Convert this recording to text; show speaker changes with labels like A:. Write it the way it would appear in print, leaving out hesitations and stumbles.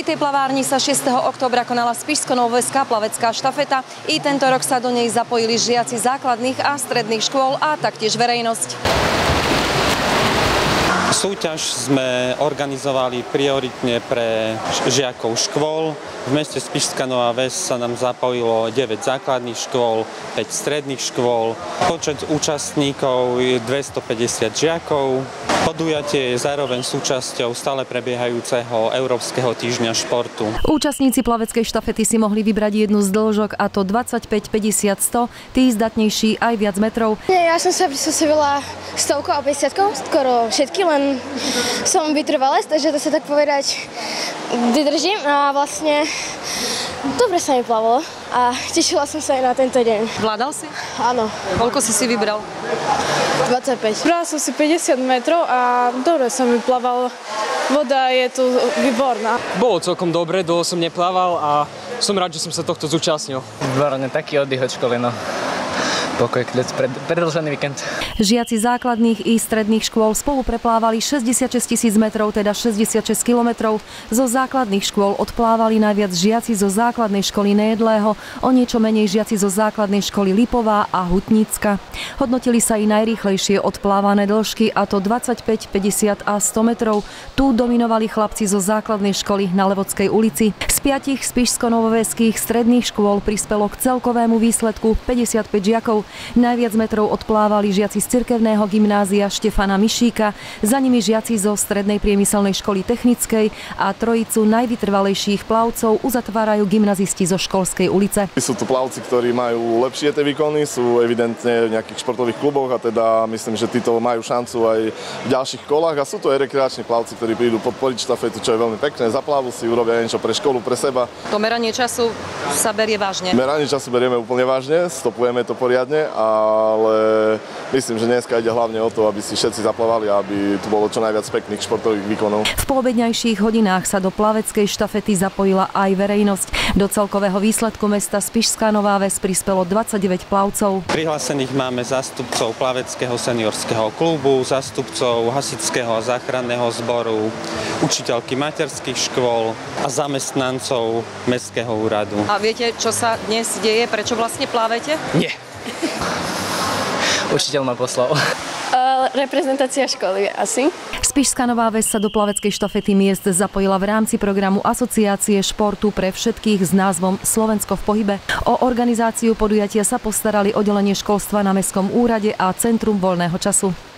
A: Spišskej plavárni sa 6. októbra konala spišsko-novoveská plavecká štafeta. I tento rok sa do nej zapojili žiaci základných a stredných škôl a taktiež verejnosť.
B: Súťaž sme organizovali prioritne pre žiakov škôl. V meste Spišská Nová Ves sa nám zapojilo 9 základných škôl, 5 stredných škôl. Počet účastníkov je 250 žiakov. Podujatie je zároveň súčasťou stále prebiehajúceho Európskeho týždňa športu.
A: Účastníci plaveckej štafety si mohli vybrať jednu z dĺžok, a to 25, 50, 100, tí zdatnejší aj viac metrov.
C: Ja som sa prispôsobila 100 a 50, skoro všetky, len som vytrvalec, takže to sa tak povedať vydržím a vlastne dobre sa mi plavalo a tešila som sa aj na tento deň.
A: Vládal si?
C: Áno.
A: Koľko si vybral?
C: 25.
D: Vybrala som si 50 metrov a dobre sa mi plaval. Voda je tu výborná.
E: Bolo celkom dobre, dlho som neplával a som rád, že som sa tohto zúčastnil.
F: Výborne, taký oddych od školy, no. Pokoj, predĺžený víkend.
A: Žiaci základných i stredných škôl spolu preplávali 66 000 metrov, teda 66 kilometrov. Zo základných škôl odplávali najviac žiaci zo základnej školy Nejedlého, o niečo menej žiaci zo základnej školy Lipová a Hutnícka. Hodnotili sa i najrýchlejšie odplávané dĺžky, a to 25, 50 a 100 metrov. Tu dominovali chlapci zo základnej školy na Levodskej ulici. Z 5 spišsko-novoveských stredných škôl prispelo k celkovému výsledku 55 žiakov. Najviac metrov odplávali žiaci z cirkevného gymnázia Štefana Mišíka, za nimi žiaci zo strednej priemyselnej školy technickej a trojicu najvytrvalejších plavcov uzatvárajú gymnazisti zo Školskej ulice.
G: Sú tu plavci, ktorí majú lepšie tie výkony, sú evidentne v nejakých športových kluboch a teda myslím, že títo majú šancu aj v ďalších kolách a sú to aj rekreační plavci, ktorí prídu podporiť štafetu, čo je veľmi pekné, zaplávu si, urobia niečo pre školu, pre seba.
A: To meranie času sa berie vážne?
G: Meranie času berieme úplne vážne, stopujeme to poriadne, ale myslím, že dneska ide hlavne o to, aby si všetci zaplavali a aby tu bolo čo najviac pekných športových výkonov.
A: V poobedňajších hodinách sa do plaveckej štafety zapojila aj verejnosť. Do celkového výsledku mesta Spišská Nová Ves prispelo 29 plavcov.
B: Prihlásených máme zástupcov plaveckého seniorského klubu, zástupcov hasičského a záchranného zboru, učiteľky materských škôl a zamestnancov mestského úradu.
A: A viete, čo sa dnes deje? Prečo vlastne plávete?
F: Nie. Učiteľ ma poslal.
C: Reprezentácia školy asi.
A: Spišská Nová Ves sa do plaveckej štafety miest zapojila v rámci programu Asociácie športu pre všetkých s názvom Slovensko v pohybe. O organizáciu podujatia sa postarali oddelenie školstva na Mestskom úrade a Centrum voľného času.